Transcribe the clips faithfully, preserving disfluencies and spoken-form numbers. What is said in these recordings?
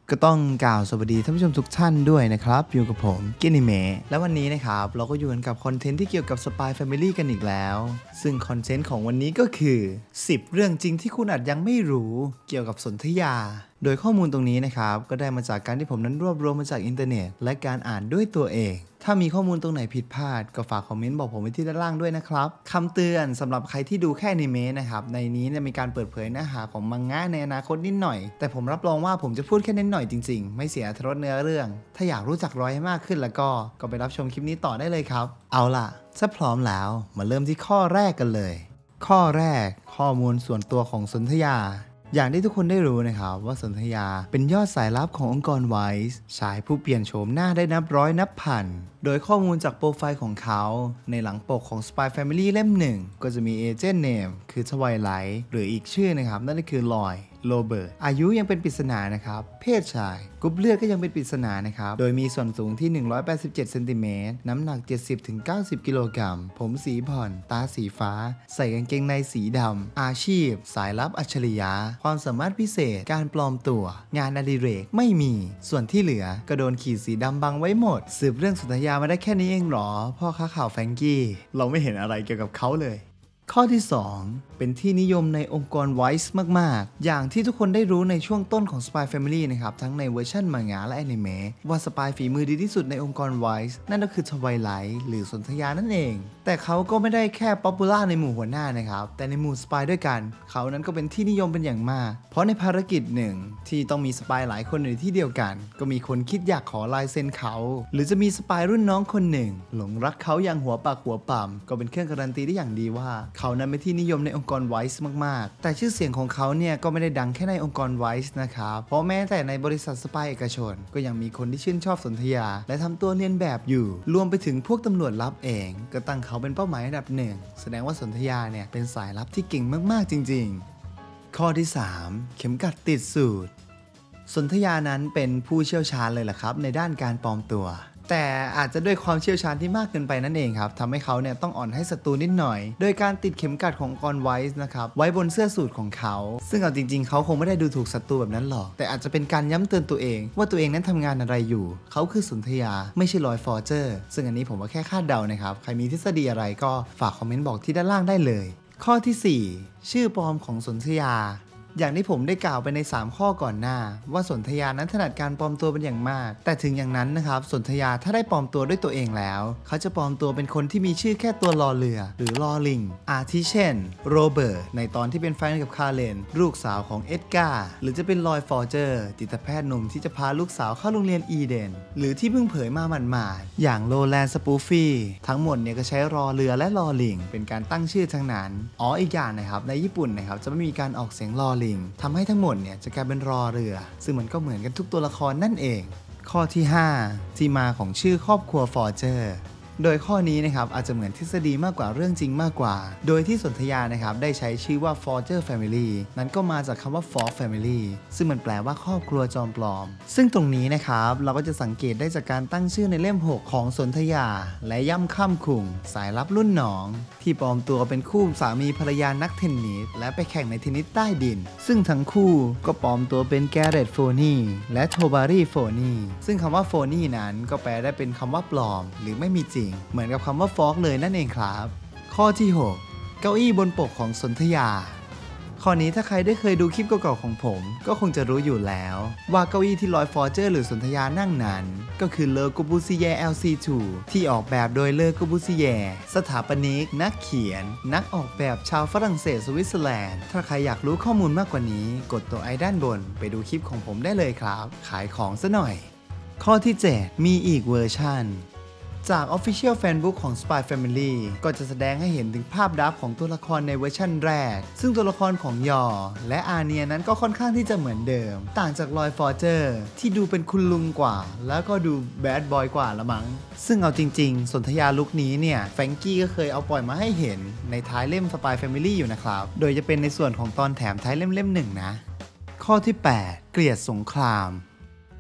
ก็ต้องกล่าวสวัสดีท่านผู้ชมทุกท่านด้วยนะครับอยู่กับผมกินิเมะและวันนี้นะครับเราก็อยู่กันกับคอนเทนต์ที่เกี่ยวกับ Spy Family กันอีกแล้วซึ่งคอนเทนต์ของวันนี้ก็คือสิบเรื่องจริงที่คุณอาจยังไม่รู้เกี่ยวกับสนธยาโดยข้อมูลตรงนี้นะครับก็ได้มาจากการที่ผมนั้นรวบรวมมาจากอินเทอร์เน็ตและการอ่านด้วยตัวเองถ้ามีข้อมูลตรงไหนผิดพลาดก็ฝากคอมเมนต์บอกผมไว้ที่ด้านล่างด้วยนะครับคำเตือนสำหรับใครที่ดูแค่อนิเมะนะครับในนี้จะมีการเปิดเผยเนื้อหาของมังงะในอนาคตนิดหน่อยแต่ผมรับรองว่าผมจะพูดแค่นิดหน่อยจริงๆไม่เสียอรรถรสเนื้อเรื่องถ้าอยากรู้จักรอยให้มากขึ้นแล้วก็ก็ไปรับชมคลิปนี้ต่อได้เลยครับเอาล่ะถ้าพร้อมแล้วมาเริ่มที่ข้อแรกกันเลยข้อแรกข้อมูลส่วนตัวของสนธยาอย่างที่ทุกคนได้รู้นะครับว่าสนธยาเป็นยอดสายลับขององค์กรไวส์ชายผู้เปลี่ยนโฉมหน้าได้นับร้อยนับพันโดยข้อมูลจากโปรไฟล์ของเขาในหลังปกของ Spy Family เล่มหนึ่งก็จะมีเอเจนต์เนมคือทวายไลท์หรืออีกชื่อนะครับนั่นก็คือลอยโรเบิร์ตอายุยังเป็นปริศนานะครับเพศชายกรุ๊ปเลือดก็ยังเป็นปริศนานะครับโดยมีส่วนสูงที่หนึ่งร้อยแปดสิบเจ็ดเซนติเมตรน้ำหนัก เจ็ดสิบถึงเก้าสิบ กิโลกรัมผมสีผ่อนตาสีฟ้าใส่กางเกงในสีดำอาชีพสายลับอัจฉริยะความสามารถพิเศษการปลอมตัวงานอดิเรกไม่มีส่วนที่เหลือก็โดนขีดสีดำบังไว้หมดสืบเรื่องสนธยามาได้แค่นี้เองหรอพ่อค้าข่าวแฟรงกี้เราไม่เห็นอะไรเกี่ยวกับเขาเลยข้อที่สองเป็นที่นิยมในองค์กรไวส์มากๆอย่างที่ทุกคนได้รู้ในช่วงต้นของ Spy Family นะครับทั้งในเวอร์ชันมังงะและอนิเมะว่าสปายฝีมือดีที่สุดในองค์กรไวส์นั่นก็คือทวายไลท์หรือสนธยานั่นเองแต่เขาก็ไม่ได้แค่ป๊อปปูล่าในหมู่หัวหน้านะครับแต่ในหมู่สปายด้วยกันเขานั้นก็เป็นที่นิยมเป็นอย่างมากเพราะในภารกิจหนึ่งที่ต้องมีสปายหลายคนอยู่ในที่เดียวกันก็มีคนคิดอยากขอลายเซ็นเขาหรือจะมีสปายรุ่นน้องคนหนึ่งหลงรักเขาอย่างหัวปากหัวปั๊มก็เป็นเครื่องการันตีได้อย่างดีว่าเขานั้นเป็นที่นิยมในองค์กรไวส์มากๆแต่ชื่อเสียงของเขาเนี่ยก็ไม่ได้ดังแค่ในองค์กรไวส์นะครับเพราะแม้แต่ในบริษัทสปายเอกชนก็ยังมีคนที่ชื่นชอบสนธยาและทำตัวเลียนแบบอยู่รวมไปถึงพวกตำรวจลับเองก็ตั้งเขาเป็นเป้าหมายอันดับหนึ่งแสดงว่าสนธยาเนี่ยเป็นสายลับที่เก่งมากๆจริงๆข้อที่สามเข็มกัดติดสูตรสนธยานั้นเป็นผู้เชี่ยวชาญเลยล่ะครับในด้านการปลอมตัวแต่อาจจะด้วยความเชี่ยวชาญที่มากเกินไปนั่นเองครับทำให้เขาเนี่ยต้องอ่อนให้ศัตรูนิดหน่อยโดยการติดเข็มกัดของกอนไวส์นะครับไว้บนเสื้อสูทของเขาซึ่งเอาจริงๆเขาคงไม่ได้ดูถูกศัตรูแบบนั้นหรอกแต่อาจจะเป็นการย้ำเตือนตัวเองว่าตัวเองนั้นทำงานอะไรอยู่เขาคือสนธยาไม่ใช่ลอยฟอร์เจอร์ซึ่งอันนี้ผมว่าแค่คาดเดานะครับใครมีทฤษฎีอะไรก็ฝากคอมเมนต์บอกที่ด้านล่างได้เลยข้อที่สี่ชื่อปลอมของสนธยาอย่างที่ผมได้กล่าวไปในสามข้อก่อนหน้าว่าสนธยานั้นถนัดการปลอมตัวเป็นอย่างมากแต่ถึงอย่างนั้นนะครับสนธยาถ้าได้ปลอมตัวด้วยตัวเองแล้วเขาจะปลอมตัวเป็นคนที่มีชื่อแค่ตัวรอเรือหรือรอลิงอาทิเช่นโรเบิร์ตในตอนที่เป็นแฟนกับคาร์เลนลูกสาวของเอ็ดการ์หรือจะเป็นลอยฟอร์เจอร์จิตแพทย์หนุ่มที่จะพาลูกสาวเข้าโรงเรียนอีเดนหรือที่เพิ่งเผยมาหมาดๆอย่างโรแลนด์สปูฟี่ทั้งหมดเนี่ยก็ใช้รอเรือและรอลิงเป็นการตั้งชื่อทั้งนั้นอ๋ออีกอย่างนะครับในญี่ปุ่นนะครับจะไม่มีการออกเสียงรอลิงทำให้ทั้งหมดเนี่ยจะกลายเป็นรอเรือซึ่งมันก็เหมือนกันทุกตัวละครนั่นเองข้อที่ห้าที่มาของชื่อครอบครัวฟอร์เจอร์โดยข้อนี้นะครับอาจจะเหมือนทฤษฎีมากกว่าเรื่องจริงมากกว่าโดยที่สนธยานะครับได้ใช้ชื่อว่า Forger Family นั้นก็มาจากคำว่า Forge Family ซึ่งมันแปลว่าครอบครัวจอมปลอมซึ่งตรงนี้นะครับเราก็จะสังเกตได้จากการตั้งชื่อในเล่มหกของสนธยาและย่ำค่ำคุงสายลับรุ่นน้องที่ปลอมตัวเป็นคู่สามีภรรยานักเทนนิสและไปแข่งในเทนนิสใต้ดินซึ่งทั้งคู่ก็ปลอมตัวเป็นแกเรตโฟนี่และโทบารีโฟนี่ซึ่งคำว่าโฟนี่นั้นก็แปลได้เป็นคำว่าปลอมหรือไม่มีจริงเหมือนกับคำว่าฟอกเลยนั่นเองครับข้อที่หกเก้าอี้บนปกของสนธยาข้อนี้ถ้าใครได้เคยดูคลิปเก่าๆของผมก็คงจะรู้อยู่แล้วว่าเก้าอี้ที่ลอยฟอร์เจอร์หรือสนธยานั่งนั้นก็คือเลอโกบูซิเย่ แอล ซี ทู ที่ออกแบบโดยเลอโกบูซิเย่สถาปนิกนักเขียนนักออกแบบชาวฝรั่งเศสสวิตเซอร์แลนด์ถ้าใครอยากรู้ข้อมูลมากกว่านี้กดตัวไอด้านบนไปดูคลิปของผมได้เลยครับขายของซะหน่อยข้อที่เจ็ดมีอีกเวอร์ชันจาก Official Fanbook ของ Spy Family ก็จะแสดงให้เห็นถึงภาพดับของตัวละครในเวอร์ชั่นแรกซึ่งตัวละครของยอและอาเนียนั้นก็ค่อนข้างที่จะเหมือนเดิมต่างจากลอยฟอร์เจอร์ที่ดูเป็นคุณลุงกว่าแล้วก็ดูแบดบอยกว่าละมั้งซึ่งเอาจริงๆสนธยาลุคนี้เนี่ยแฟรงกี้ก็เคยเอาปล่อยมาให้เห็นในท้ายเล่ม Spy Family อยู่นะครับโดยจะเป็นในส่วนของตอนแถมท้ายเล่มเล่มหนึ่งนะข้อที่แปดเกลียดสงคราม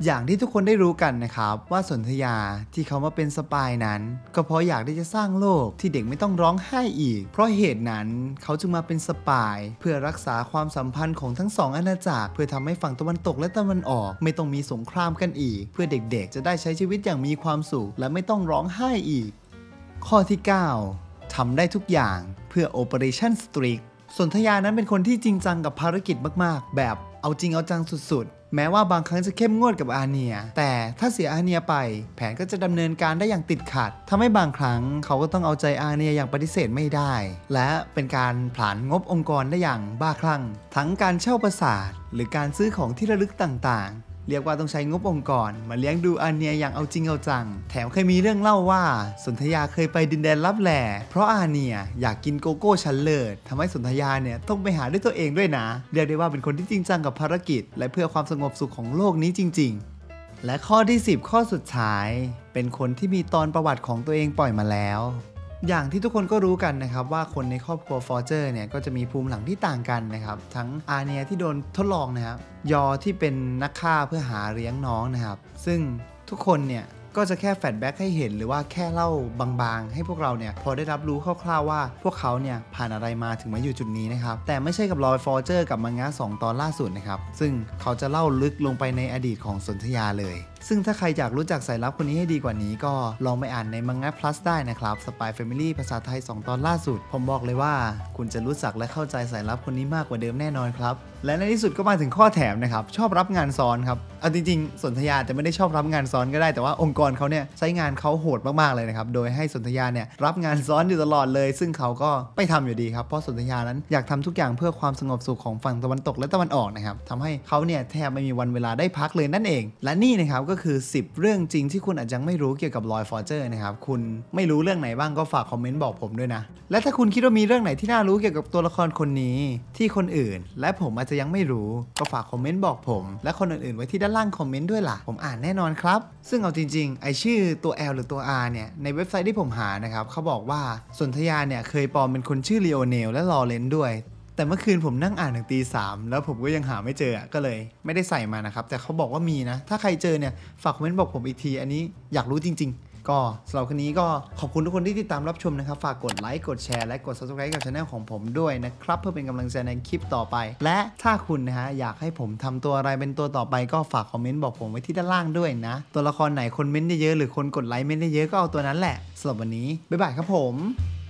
อย่างที่ทุกคนได้รู้กันนะครับว่าสนธยาที่เขามาเป็นสปายนั้นก็เพราะอยากที่จะสร้างโลกที่เด็กไม่ต้องร้องไห้อีกเพราะเหตุนั้นเขาจึงมาเป็นสปายเพื่อรักษาความสัมพันธ์ของทั้งสองอาณาจักรเพื่อทำให้ฝั่งตะวันตกและตะวันออกไม่ต้องมีสงครามกันอีกเพื่อเด็กๆจะได้ใช้ชีวิตอย่างมีความสุขและไม่ต้องร้องไห้อีกข้อที่เก้าทำได้ทุกอย่างเพื่อ Operation Strict สนธยานั้นเป็นคนที่จริงจังกับภารกิจมากๆแบบเอาจริงเอาจังสุดๆแม้ว่าบางครั้งจะเข้มงวดกับอาเนียแต่ถ้าเสียอาเนียไปแผนก็จะดำเนินการได้อย่างติดขัดทำให้บางครั้งเขาก็ต้องเอาใจอาเนียอย่างปฏิเสธไม่ได้และเป็นการผลาญงบองค์กรได้อย่างบ้าคลั่งทั้งการเช่าปราสาทหรือการซื้อของที่ระลึกต่างๆเรียกว่าต้องใช้งบองค์กรมาเลี้ยงดูอาเนียอย่างเอาจริงเอาจังแถมเคยมีเรื่องเล่าว่าสนธยาเคยไปดินแดนลับแลเพราะอาเนียอยากกินโกโก้ชั้นเลิศทำให้สนธยาเนี่ยต้องไปหาด้วยตัวเองด้วยนะเรียกได้ว่าเป็นคนที่จริงจังกับภารกิจและเพื่อความสงบสุขของโลกนี้จริงๆและข้อที่สิบข้อสุดท้ายเป็นคนที่มีตอนประวัติของตัวเองปล่อยมาแล้วอย่างที่ทุกคนก็รู้กันนะครับว่าคนในครอบครัวฟอร์เจอร์เนี่ยก็จะมีภูมิหลังที่ต่างกันนะครับทั้งอาเนียที่โดนทดลองนะครับยอที่เป็นนักฆ่าเพื่อหาเลี้ยงน้องนะครับซึ่งทุกคนเนี่ยก็จะแค่แฟลชแบ็กให้เห็นหรือว่าแค่เล่าบางๆให้พวกเราเนี่ยพอได้รับรู้คร่าวๆว่าพวกเขาเนี่ยผ่านอะไรมาถึงมาอยู่จุดนี้นะครับแต่ไม่ใช่กับรอยฟอร์เจอร์กับมังงะสองตอนล่าสุดนะครับซึ่งเขาจะเล่าลึกลงไปในอดีตของสนธยาเลยซึ่งถ้าใครอยากรู้จักสายลับคนนี้ให้ดีกว่านี้ก็ลองไปอ่านในมังงะ plus ได้นะครับ Spy Family ภาษาไทยสองตอนล่าสุดผมบอกเลยว่าคุณจะรู้จักและเข้าใจสายลับคนนี้มากกว่าเดิมแน่นอนครับและในที่สุดก็มาถึงข้อแถมนะครับชอบรับงานซ้อนครับเอาจริงๆสนธยาจะไม่ได้ชอบรับงานซ้อนก็ได้แต่ว่าองค์กรเขาเนี่ยใช้งานเขาโหดมากๆเลยนะครับโดยให้สนธยาเนี่ยรับงานซ้อนอยู่ตลอดเลยซึ่งเขาก็ไม่ทำอยู่ดีครับเพราะสนธยานั้นอยากทำทุกอย่างเพื่อความสงบสุขของฝั่งตะวันตกและตะวันออกนะครับทำให้เขาเนี่ยแทบไม่มีวันเวลาได้พักเลยนั่นเองและนี่นะครับก็คือสิบเรื่องจริงที่คุณอาจจะไม่รู้เกี่ยวกับลอยฟอร์เจอร์นะครับคุณไม่รู้เรื่องไหนบ้างก็ฝากคอมเมนต์บอกผมด้วยนะและถ้าคุณคิดว่ามีเรื่องไหนที่น่ารู้เกี่ยวกับตัวละครคนนี้ที่คนอื่นและผมอาจจะยังไม่รู้ก็ฝากคอมเมนต์บอกผมและคนอื่นๆไว้ที่ด้านล่างคอมเมนต์ด้วยล่ะผมอ่านแน่นอนครับซึ่งเอาจริงๆไอชื่อตัว L หรือตัว R เนี่ยในเว็บไซต์ที่ผมหานะครับเขาบอกว่าสนธยาเนี่ยเคยปลอมเป็นคนชื่อลีโอเนลและลอเรนซ์ด้วยแต่เมื่อคืนผมนั่งอ่านถึงตีสามแล้วผมก็ยังหาไม่เจอก็เลยไม่ได้ใส่มานะครับแต่เขาบอกว่ามีนะถ้าใครเจอเนี่ยฝากคอมเมนต์บอกผมอีกทีอันนี้อยากรู้จริงๆก็สำหรับครั้นี้ก็ขอบคุณทุกคนที่ติดตามรับชมนะครับฝากกดไลค์กดแชร์และกด Subscribe กับช่องของผมด้วยนะครับเพื่อเป็นกำลังใจในคลิปต่อไปและถ้าคุณนะฮะอยากให้ผมทำตัวอะไรเป็นตัวต่อไปก็ฝากคอมเมนต์บอกผมไว้ที่ด้านล่างด้วยนะตัวละครไหนคนเม้นต์เยอะหรือคนกดไลค์เม้นต์เยอะก็เอาตัวนั้นแหละสำหรับวันนี้บ๊ายบายครับผม